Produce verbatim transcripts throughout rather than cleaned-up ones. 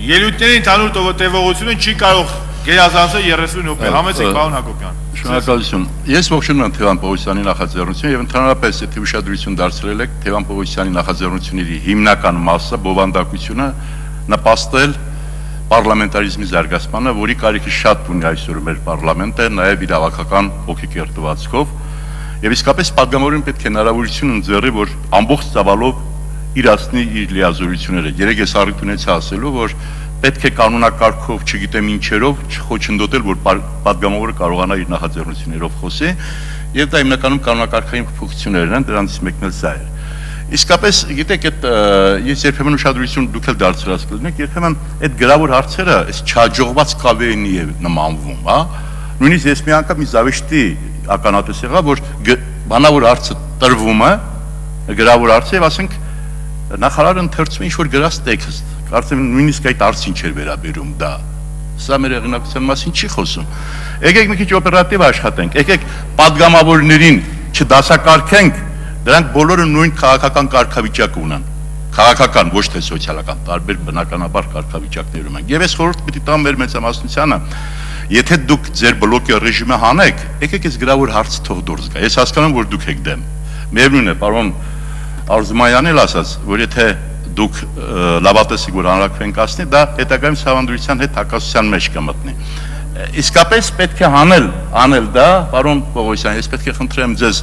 Ելույթների ընդհանուր տևողությունը չի կարող գերազանցել երեսուն րոպե։ Համեցեք, պարոն Հակոբյան։ Շնորհակալություն։ Ես ողջունում եմ Թևան Պողոսյանի նախաձեռնությունը եւ ընդհանրապես եթե ուշադրություն դարձրել եք Թևան Պողոսյանի նախաձեռնությունների հիմնական մասը բովանդակությունը նպաստել պարլամենտարիզմի զարգացմանը, որի կարիքը շատ ունի այսօր մեր պարլամենտը, նաեւ իրավական ոգեկերտվածքով եւ իսկապես падգամավորին պետք է հնարավորություն ընձեռի, որ ամբողջ ծավալով իրացնի իր լիազորությունները։ Երեք ես առիթ ունեցա ասելու, որ պետք է կանոնակարգով, չգիտեմ ինչերով չխոչընդոտել, որ падգամավորը կարողանա իր նախաձեռնություններով խոսի, եւ դա հիմնականում կանոնակարգային փոփոխություններն են, դրանից մեկն էլ սա է։ Իսկապես, գիտեք, այդ ես երբեմն ուշադրություն դուք էլ դարձրած կլինեք, երբեմն այդ գրավոր հարցերը այս չհաջողված կավեինի է նմանվում, հա։ Նույնիսկ ես մի անգամ մի զավեշտի ականատես եղա, որ բանավոր հարցը տրվում է, գրավոր հարց է, եւ ասենք նախարարը ընթերցում է ինչ-որ գրած տեքստ, կարծեմ նույնիսկ այդ հարցին չէր վերաբերում դա։ Սա մեր հեղինակության մասին չի խոսում։ Եկեք մի քիչ օպերատիվ աշխատենք, եկեք падգամավորներին չդասակարգենք, դրանք բոլորը նույն քաղաքական կարգավիճակ ունեն, քաղաքական, ոչ թե սոցիալական, տարբեր բնականաբար կարգավիճակներում են։ Եվ ես խորհուրդ պիտի տամ մեր մեծամասնությանը, եթե դուք ձեր բլոկի ռեժիմը հանեք, եկեք այս գրավոր հարցը թող դուրս գա։ Ես հասկանում եմ, որ դուք եք դեմ։ Միևնույն է, պարոն Արզումանյանն էլ ասաց, որ եթե դուք լավատեսիկ որ հանրակրվեն կասնի, դա հետագայում սավանդրության հետ հակասության մեջ կմտնի։ Իսկապես պետք է հանել, անել դա, պարոն Պողոսյան, ես պետք է խնդրեմ ձեզ,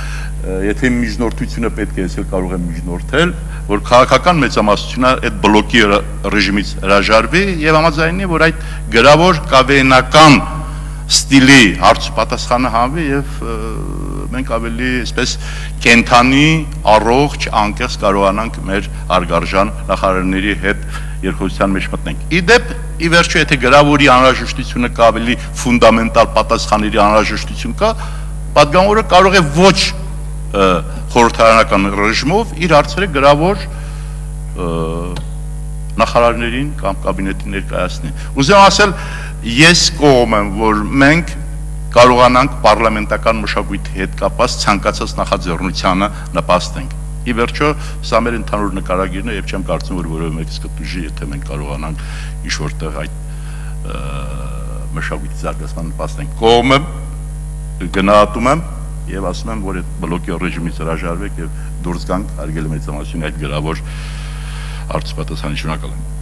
եթե միջնորդությունը պետք է ես էլ կարող եմ միջնորդել, որ քաղաքական մեծամասնությունը այդ բլոկի ռեժիմից հրաժարվի եւ համաձայնի, որ այդ գրավոր կավեինական ստիլի հարց պատասխանը հանվի եւ մենք ավելի այսպես կենթանի, առողջ, անկեղծ կարողանանք մեր արգարժան նախարարների հետ երկխոսության մեջ մտնենք։ Իդեպ, ի վերջո, եթե գրավորի անհրաժեշտությունը կա, ավելի ֆունդամենտալ պատասխանների անհրաժեշտություն կա, падգամավորը կարող է ոչ խորհրդարանական ռեժիմով իր հարցերը գրավոր նախարարներին կամ կաբինետին ներկայացնի։ Ուզում ասել, ես կողմ եմ, որ մենք կարողանանք պարլամենտական մշակույթի հետ կապված ցանկացած նախաձեռնությանը նպաստենք։ Ի վերջո, սա մեր ընդհանուր նկարագիրն է եւ չեմ կարծում, որ որևէ մեկս կտուժի, եթե մենք կարողանանք ինչ-որտեղ այդ մշակույթի զարգացման նպաստենք։ Կողմ եմ, գնահատում եմ եւ ասում եմ, որ այդ բլոկի ռեժիմից հրաժարվեք եւ դուրս գանք, հարգելի մեծամասնություն, այդ գրավոր հարցը պատասխանի շնորհակալ եմ։